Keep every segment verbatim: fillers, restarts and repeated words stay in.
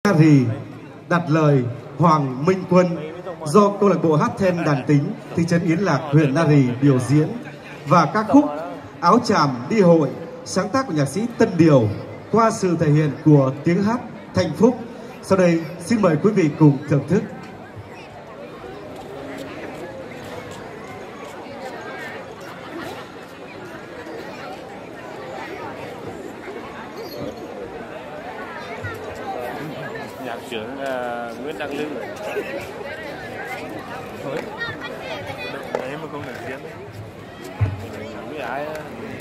Rì đặt lời Hoàng Minh Quân do câu lạc bộ hát then đàn tính thị trấn Yến Lạc, huyện Na Rì biểu diễn, và ca khúc Áo Tràm Đi Hội sáng tác của nhạc sĩ Tân Điều qua sự thể hiện của tiếng hát Thanh Phúc. Sau đây xin mời quý vị cùng thưởng thức. Nhạc trưởng uh, Nguyễn Đăng Lưu. Đấy mà không nổi tiếng. Mình biết ai.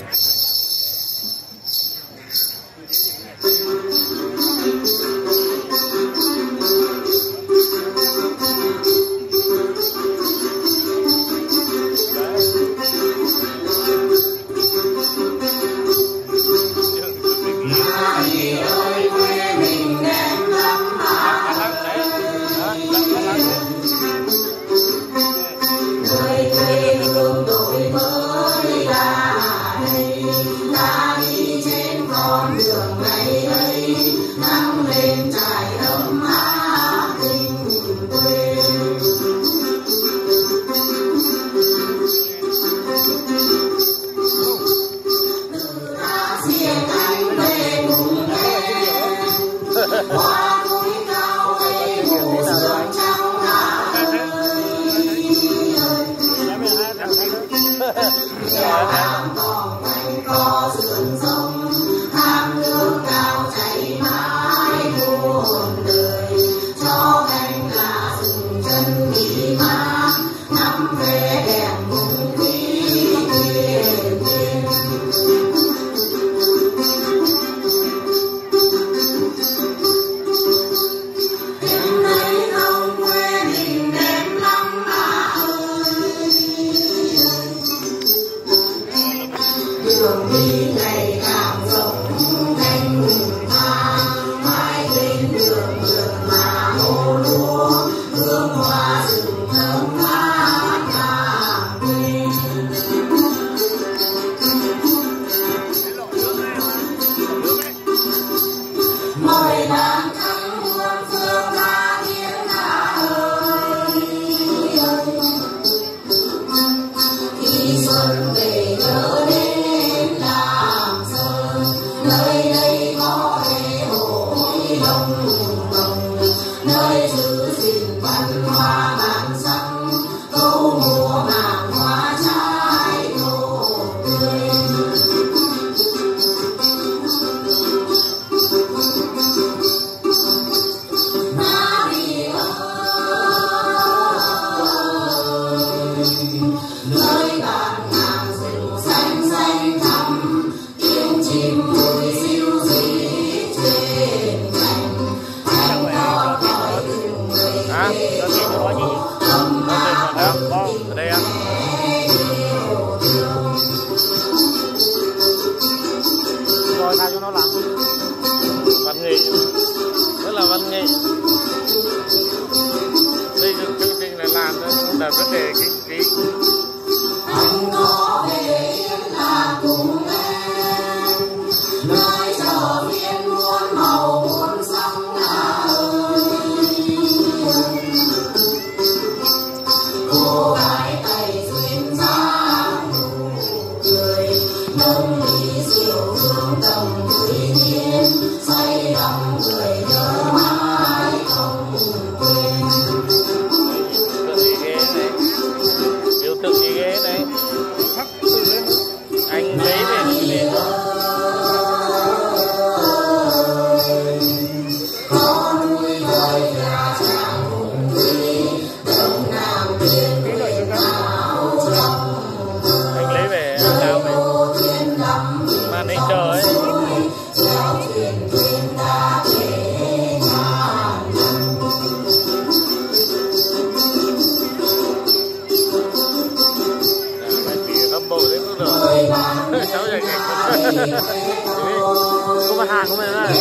Có mặt hàng của mình đó.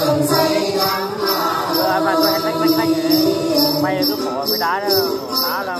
Rồi mà tôi đánh đánh đánh đánh. May cứ bỏ với đá đó, đá là